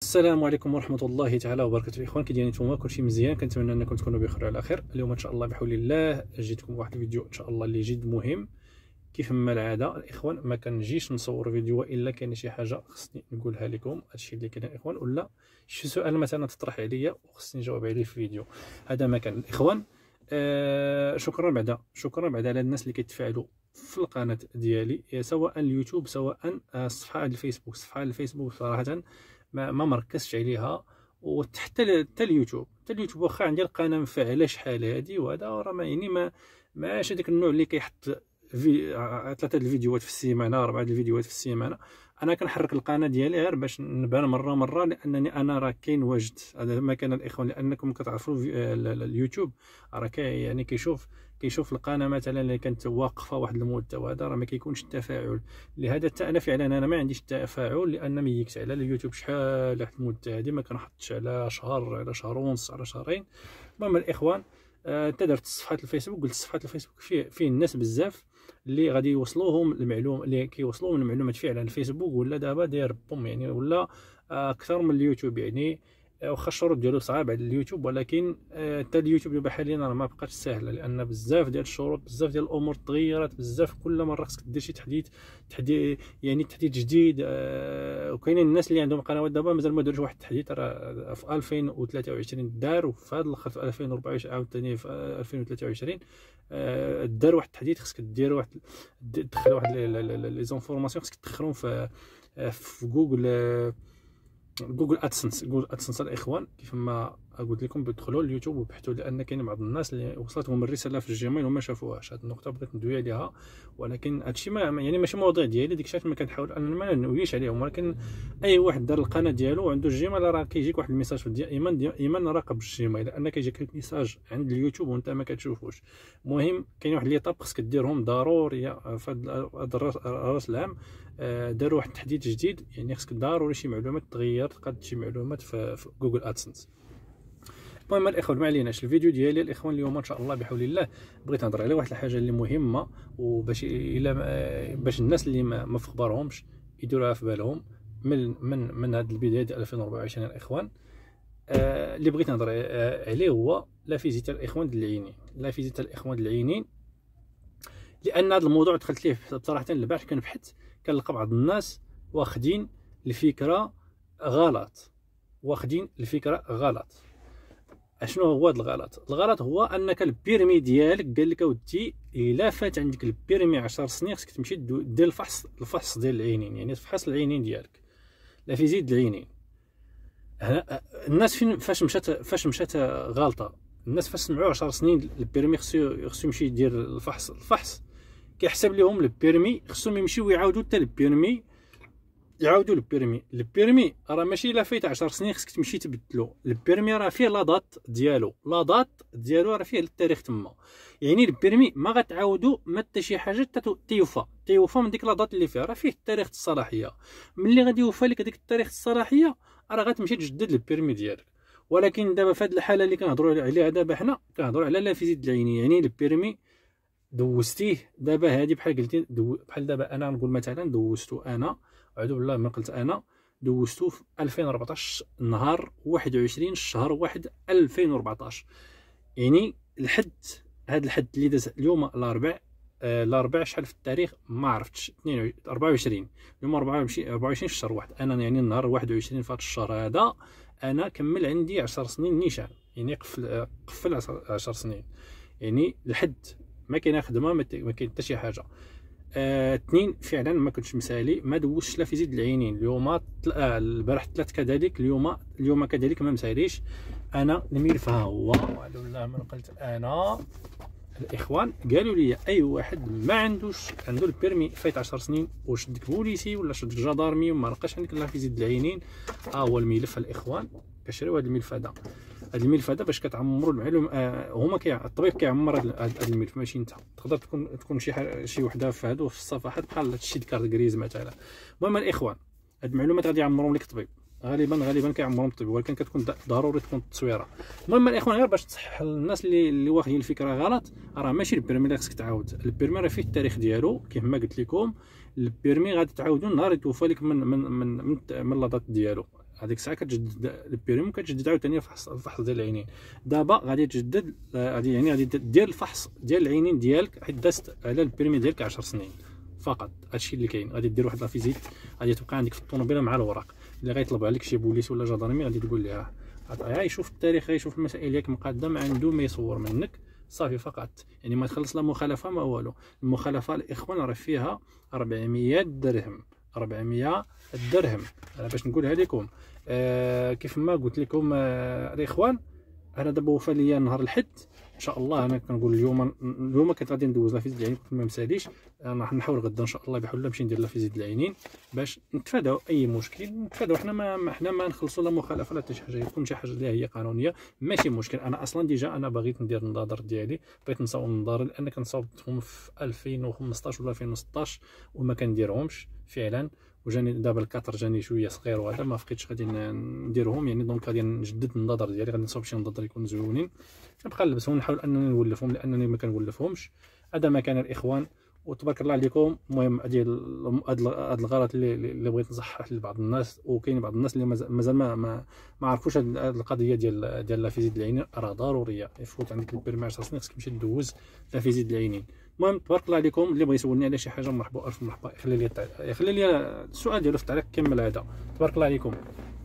السلام عليكم ورحمة الله تعالى وبركاته. الإخوان كي دايرين نتوما؟ كلشي مزيان؟ كنتمنى أنكم تكونوا بخير وعلى خير. اليوم إن شاء الله بحول الله جيتكم بواحد الفيديو إن شاء الله اللي جد مهم. كيف ما العادة الإخوان ما كنجيش نصور فيديو إلا كاين شي حاجة خصني نقولها لكم، هادشي اللي كاين الإخوان، ولا شي سؤال مثلا تطرح عليا وخصني نجاوب عليه في فيديو. هذا ما كان الإخوان. شكرا بعدا على الناس اللي كيتفاعلوا في القناة ديالي، سواء اليوتيوب سواء الصفحة الفيسبوك. صفحة الفيسبوك صراحة ما مركزتش عليها، وحتى اليوتيوب واخا عندي القناه مفعله شحال هادي، وهذا راه ما يعني ماش هذاك النوع اللي كيحط في 3 الفيديوهات في السيمانه 4 الفيديوهات في السيمانه. انا كنحرك القناه ديالي غير باش نبان مره لانني انا راه كاين واجد. هذا ما كان الاخوان، لانكم كتعرفوا اليوتيوب راه يعني كيشوف القناه مثلا اللي كانت واقفه واحد المده، وهذا راه ما كيكونش التفاعل. لهذا حتى انا فعلا انا ما عنديش التفاعل، لان ميكت على اليوتيوب شحال واحد المده هذه ما كنحطش على شهر، على شهر ونص، على شهرين. المهم الاخوان، درت صفحه الفيسبوك، قلت صفحه الفيسبوك فيه الناس بزاف اللي غادي يوصلوهم المعلومه، اللي كيوصلوهم المعلومات فعلا. الفيسبوك ولا دابا داير بوم يعني، ولا اكثر من اليوتيوب يعني. واخا الشروط ديالو صعاب على اليوتيوب، ولكن حتى اليوتيوب دابا حاليا راه ما بقاتش ساهله، لان بزاف ديال الشروط، بزاف ديال الامور تغيرت بزاف. كل مره خصك دير شي تحديث يعني تحديث جديد. وكاينين الناس اللي عندهم قنوات دابا مازال ما داروش واحد التحديث، راه في 2023 دار، وفي هذا الاخر في 2024 عاوتاني في 2023 دار واحد التحديث. خصك دير واحد، تدخل واحد لي زونفورماسيون، خصك تدخلهم في جوجل ادسنس الاخوان. كيف ما قلت لكم بدخلوا اليوتيوب وبحثوا، لان كاين بعض الناس اللي وصلتهم الرساله في الجيميل وما شافوهاش. هذه النقطه بغيت ندوي عليها، ولكن هادشي ما يعني ماشي مواضيع ديالي، ديك الساعات ما كنحاول ان ما نويش عليهم. ولكن اي واحد دار القناه ديالو وعنده الجيميل راه كيجيك واحد الميساج دائما راقب الجيميل، لان كيجيك ميساج عند اليوتيوب وانت ما كتشوفوش. المهم كاين واحد لي طاب خصك ديرهم ضروريه في هذا راس العام. داروا واحد التحديث جديد، يعني خصك ضروري شي معلومات تغير، تقاد شي معلومات في جوجل ادسنس. المهم الاخوان ما عليناش، الفيديو ديالي الاخوان اليوم ان شاء الله بحول الله بغيت نهضر على واحد الحاجه اللي مهمه، وباش باش الناس اللي ما في خبارهمش يديروها في بالهم من هذه البدايه ديال 2024 الاخوان. اللي بغيت نهضر عليه هو لافيزيتا الاخوان العينين. لان هذا الموضوع دخلت ليه بصراحه البارح كنبحث، كنلقى بعض الناس واخدين الفكره غلط. اشنو هو هذا الغلط؟ الغلط هو انك البيرمي ديالك قال لك اودي الا فات عندك البيرمي 10 سنين خصك تمشي دير الفحص ديال العينين، يعني تفحص العينين ديالك، لا في زيد العينين. الناس فاش مشات غلطه. الناس فاش سمعوا 10 سنين البيرمي خصو يمشي يدير الفحص كيحسب لهم البيرمي خصهم يمشيو يعاودوا حتى البيرمي، البيرمي راه ماشي الا فايت 10 سنين خصك تمشي تبدلو. البيرمي راه فيه لا دات ديالو راه فيه التاريخ تما، يعني البيرمي ما غتعاودو ما حتى شي حاجه تيوفى من ديك لا دات اللي فيها، راه فيه التاريخ الصلاحيه. ملي غادي يوفى لك هذيك التاريخ الصلاحيه راه غتمشي تجدد البيرمي ديالك. ولكن دابا في هذه الحاله اللي كنهضروا عليها دابا، حنا كنهضروا على لا فيزيت العينين، يعني البيرمي دوزتيه دابا. هذه بحال قلتي بحال دابا انا نقول مثلا دوزتو، انا اعوذ بالله ما قلت، انا دوزتو في 2014 نهار 21 شهر 1 2014، يعني لحد هذا الحد اللي داز اليوم الاربع شحال في التاريخ ما عرفتش، 24 اليوم 24 في شهر 1. انا يعني النهار 21 في هذا الشهر هذا انا كمل عندي 10 سنين نيشان، يعني قفل 10 سنين، يعني لحد ما كاينه خدمه، ما كاين حتى شي حاجه. 2 فعلا ما كنتش مسالي، ما دوزتش لا في زيد العينين. اليوم البارح 3 كذلك، اليوم كذلك ما مساليش. انا الملف ها هو، والله من قلت انا الاخوان قالوا لي اي واحد ما عنده البيرمي فايت 10 سنين وشدك بوليسي ولا شدك جدارمي وما لقاش عندك لا في زيد العينين، هو الملف الاخوان. كشريو هذا الملف هذا باش كتعمروا المعلوم. هما الطبيب كيعمر هذا الملف، ماشي انت. تقدر تكون شي وحده في هادو في الصفحات بحال هادشي كارت كريز مثلا. المهم الاخوان هاد المعلومات غادي يعمرهم لك الطبيب، غالبا كيعمرهم الطبيب، ولكن كتكون ضروري تكون التصويره. المهم الاخوان غير باش تصحح الناس اللي واخدين الفكره غلط، راه ماشي البيرمي اللي خصك تعاود. البيرمي راه فيه التاريخ ديالو كيف ما قلت لكم. البيرمي غادي تعاودو نهار يتوفى لك من لاطات ديالو. هذيك الساعه كتجدد البيرمي وكتجدد عاوتاني الفحص ديال العينين. دابا غادي تجدد، غادي يعني غادي دير الفحص ديال العينين ديالك، حيت دازت على البيرمي ديالك 10 سنين فقط. هادشي اللي كاين. غادي دير واحد لافيزيت، غادي تبقى عندك في الطوموبيله مع الوراق. اللي غيطلب عليك شي بوليس ولا جدرمي غادي تقول ليه غيشوف التاريخ، غيشوف المسائل ديالك مقاده، ما عنده ما يصور منك صافي فقط. يعني ما تخلص لا مخالفه ما والو. المخالفه الاخوان راه فيها 400 درهم، 400 درهم. انا باش نقولها لكم كيف ما قلت لكم الاخوان، انا دابا وفى ليا نهار الحد ان شاء الله. انا كنقول اليوم كنت غادي ندوز لافيزيت العينين، كنت ما مساليش. انا راح نحاول غدا ان شاء الله بحول الله نمشي ندير لافيزيت العينين باش نتفاداو اي مشكل، نتفاداو حنا ما نخلصوا لا مخالفه لا حتى شي حاجه. يكون شي حاجه اللي هي قانونيه ماشي مشكل. انا اصلا ديجا انا بغيت ندير النظاظر ديالي، بغيت نصاوب النظاظر لان كنصاوبتهم في 2015 ولا 2016 وما كنديرهمش فعلا. وجاني دابا الكاتر جاني شويه صغير وهذا ما بقيتش غادي نديرهم يعني. دونك غادي نجدد النظاظر ديالي، غادي نصاوب شي نظاظر يكونوا زوينين، نبقى نلبسهم، نحاول انني نولفهم لانني ما كنولفهمش. هذا ما كان الاخوان، وتبارك الله عليكم. المهم هاد الغلط اللي بغيت نصحح لبعض الناس، وكاين بعض الناس اللي مازال ما عرفوش هاد القضيه ديال لافيزيت العينين راه ضروريه. يفوت عندك البيرمي 10 سنين خصك تمشي دوز لافيزيت العينين. المهم تبارك الله عليكم. اللي بغى يسولني على شي حاجه مرحبا الف مرحبا، يخلي لي السؤال ديالو في التعليق كمل هذا. تبارك الله عليكم.